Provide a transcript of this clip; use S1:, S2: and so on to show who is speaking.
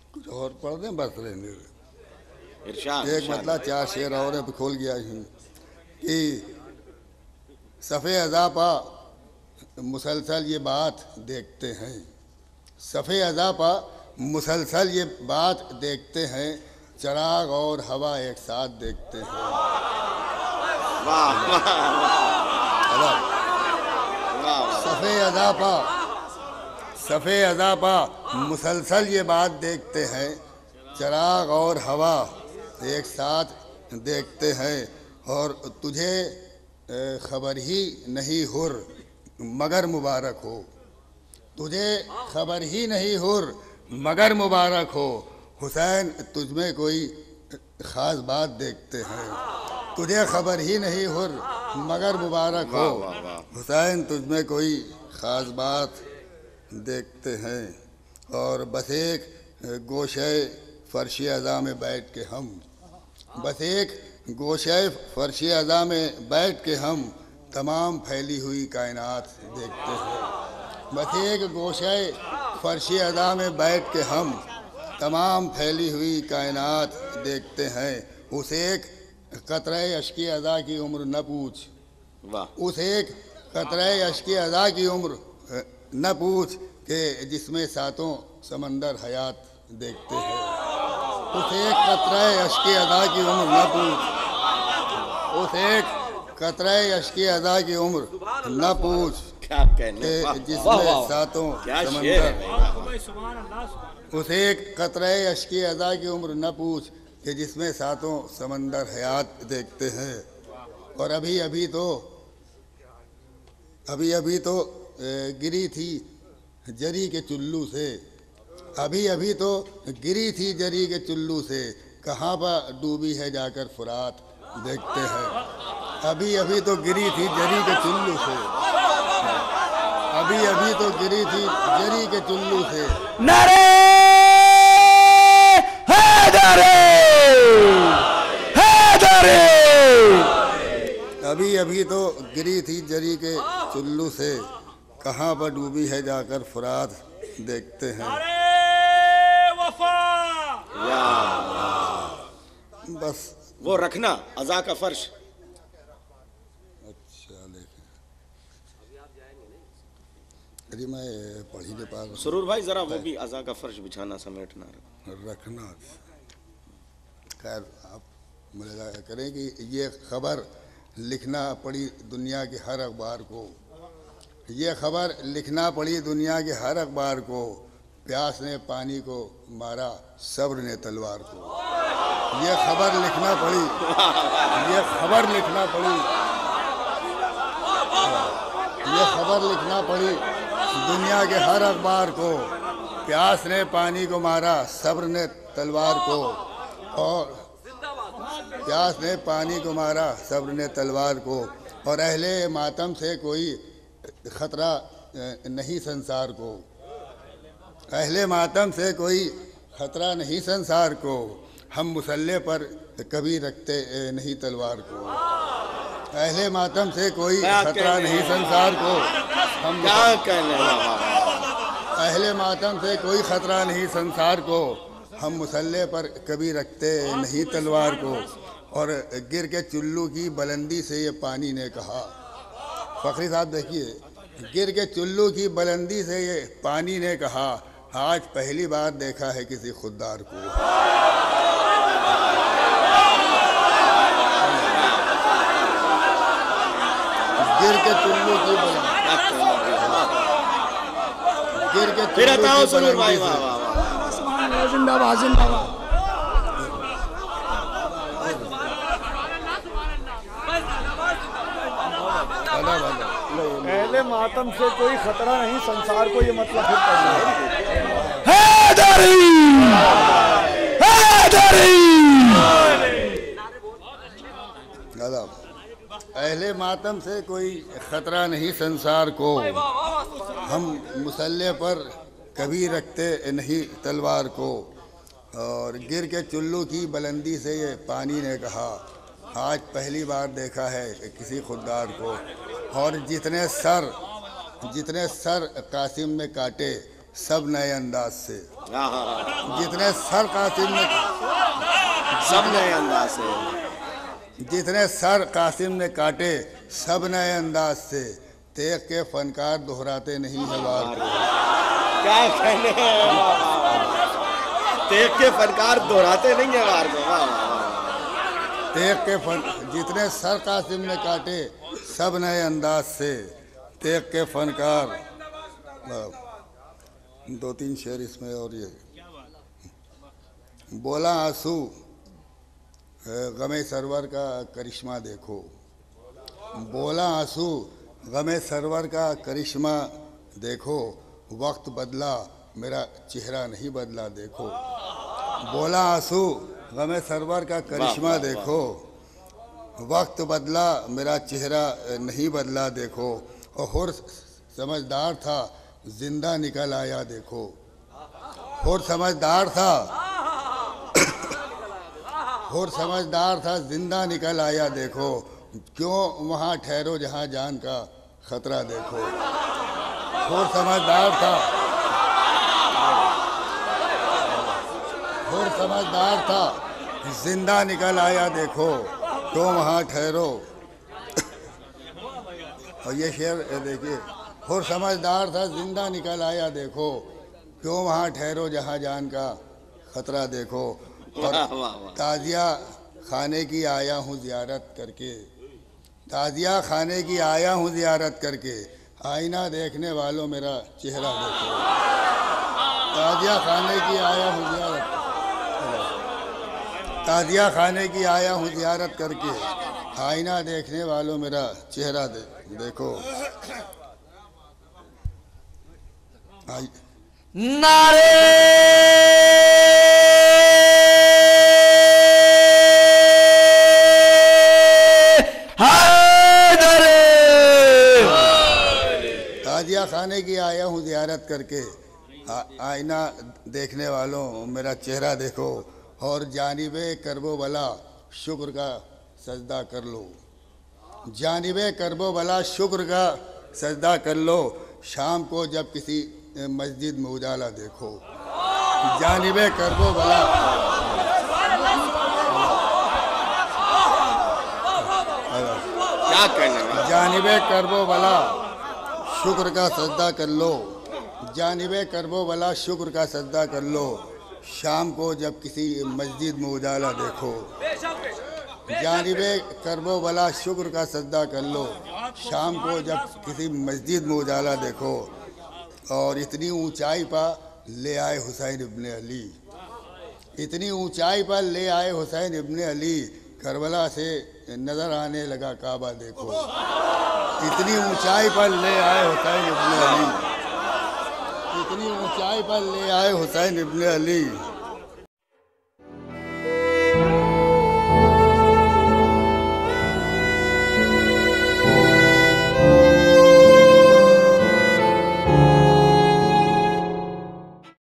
S1: कुछ और पढ़ दें, बस रहने दें।
S2: इरशाद
S1: एक मतलब चार शेर और है, खोल गया हूँ कि सफ़े अज़ा पा मुसलसल ये बात देखते हैं, सफ़े अज़ा पा मुसलसल ये बात देखते हैं, चराग और हवा एक साथ देखते हैं।
S2: वाह वाह
S1: सफ़े अज़ा पा, सफ़े अज़ा पा मुसलसल ये बात देखते हैं, चराग और हवा एक साथ देखते हैं। और तुझे खबर ही नहीं हुर मगर मुबारक हो, तुझे खबर ही नहीं हुर मगर मुबारक हो, हुसैन तुझमें कोई ख़ास बात देखते हैं। तुझे खबर ही नहीं हुर मगर मुबारक हो, हुसैन तुझमें कोई ख़ास बात देखते हैं। और बस एक गोशे फ़र्श अज़ा में बैठ के हम, बस एक गोशे फ़र्श अज़ा में बैठ के हम तमाम फैली हुई कायनात देखते हैं। बस एक गोशे फ़र्श अज़ा में बैठ के हम तमाम फैली हुई कायनात देखते हैं। उस एक कतरे अश्क अज़ा की उम्र न पूछ, उस एक कतरे अश्क अज़ा की उम्र न पूछ के जिसमें सातों समंदर हयात देखते हैं। उस एक कतरे अश्क अज़ा की उम्र न पूछ, उस एक कतरे अश्क अज़ा की उम्र न पूछ के जिसमें सातों समंदर, उस एक कतरे अश्क अज़ा की उम्र न पूछ कि जिसमें सातों समंदर हयात देखते हैं। और अभी अभी तो गिरी थी जरी के चुल्लू से, अभी अभी तो गिरी थी जरी के चुल्लू से, कहाँ पर डूबी है जाकर फुरात देखते हैं। अभी अभी तो गिरी थी जरी के चुल्लू से, अभी अभी तो गिरी थी जरी के चुल्लू से।
S3: नारे हैदरे, हैदरे।
S1: अभी अभी तो गिरी थी जरी के चुल्लू से, कहाँ पर डूबी है जाकर फुरात देखते हैं। बस
S2: वो रखना अज़ा का फर्श।
S1: अच्छा देखें, अरे मैं पढ़ ही नहीं पा रहा।
S2: सुरूर भाई जरा वो भी अज़ा का फर्श बिछाना समेटना
S1: रखना। खैर आप मुझे करें कि ये खबर लिखना पड़ी दुनिया के हर अखबार को, ये खबर लिखना पड़ी दुनिया के हर अखबार को, प्यास ने पानी को मारा सब्र ने तलवार को। ये खबर लिखना पड़ी, ये खबर लिखना पड़ी, ये खबर लिखना पड़ी दुनिया के हर अखबार को, प्यास ने पानी को मारा सब्र ने तलवार को। और प्यास ने पानी को मारा सब्र ने तलवार को। और अहले मातम से कोई ख़तरा नहीं संसार को, अहले मातम से कोई ख़तरा नहीं संसार को, हम मुसल्ले पर कभी रखते नहीं तलवार को। अहले मातम से कोई ख़तरा नहीं संसार को, हम अहले मातम से कोई ख़तरा नहीं संसार को, हम मुसल्ले पर कभी रखते नहीं तलवार को। और गिर के चुल्लू की बुलंदी से ये पानी ने कहा, फ़खरी साहब देखिए, गिर के चुल्लू की बुलंदी से ये पानी ने कहा, आज पहली बार देखा है किसी खुददार को। गिर के चुल्लू की बुलंदी, गिर के चुल्लू की बुलंदी से।
S3: जिंदाबाद जिंदाबाद।
S4: पहले मातम से कोई खतरा नहीं संसार को, ये मतलब फिर
S3: हैदरी, हैदरी।
S1: अहले मातम से कोई ख़तरा नहीं संसार को, हम मुसल्ले पर कभी रखते नहीं तलवार को। और गिर के चुल्लू की बुलंदी से ये पानी ने कहा, आज पहली बार देखा है किसी खुददार को। और जितने सर कासिम ने काटे, सब नए अंदाज से।
S2: हाँ, हाँ, हाँ।
S1: जितने सर कासिम ने
S2: सब नए अंदाज से।
S1: जितने सर कासिम ने काटे सब नए अंदाज से, तेग के फनकार दोहराते नहीं है वार को।
S2: क्या कहने हैं, तेग के फनकार दोहराते नहीं है वार को। वाह, वाह, वाह।
S1: तेग के जितने सर कासिम ने काटे सब नए अंदाज से, तेग के फनकार। दो तीन शेर इसमें और ये बोला आंसू गमे सरवर का करिश्मा देखो, बोला आंसू गमे सरवर का करिश्मा देखो, वक्त बदला मेरा चेहरा नहीं बदला देखो। बोला आंसू गमे सरवर का करिश्मा देखो, वक्त बदला मेरा चेहरा नहीं बदला देखो। और समझदार था जिंदा निकल आया देखो, और समझदार था और समझदार था जिंदा निकल आया देखो, क्यों वहाँ ठहरो जहाँ जान का खतरा देखो। और समझदार था और समझदार था जिंदा निकल आया देखो, क्यों वहाँ ठहरो। और ये शेर देखिए, और समझदार था जिंदा निकल आया देखो, क्यों वहाँ ठहरो जहाँ जान का खतरा देखो। और ताजिया खाने की आया हूँ ज़ियारत करके, ताजिया खाने की आया हूँ ज़ियारत करके, आईना देखने वालों मेरा चेहरा देखो। ताजिया खाने की आया हूँ ज़ियारत, ताजिया खाने की आया हूँ ज़ियारत करके, आईना देखने वालों मेरा चेहरा देखो।
S3: नारे
S1: ताजिया खाने की आया हूँ ज़ियारत करके, आईना देखने वालों मेरा चेहरा देखो। और जानिबे करबो भला शुक्र का सजदा कर लो, जानिबे करबो भला शुक्र का सजदा कर लो, शाम को जब किसी मस्जिद में उजाला देखो। जानिबे करबो भला
S2: क्या कहने,
S1: जानिबे करबो भला शुक्र का सजदा कर लो, जानिबे करबो भला शुक्र का सजदा कर लो, शाम को जब किसी मस्जिद में उजाला देखो। जानिबे करबो भला शुक्र का सजदा कर लो, शाम को जब किसी मस्जिद में उजाला देखो। और इतनी ऊंचाई पर ले आए हुसैन इब्ने अली, इतनी ऊंचाई पर ले आए हुसैन इब्ने अली, करबला से नज़र आने लगा काबा देखो। इतनी ऊंचाई पर ले आए हुसैन इब्ने अली, इतनी ऊंचाई पर ले आए हुसैन इब्ने अली,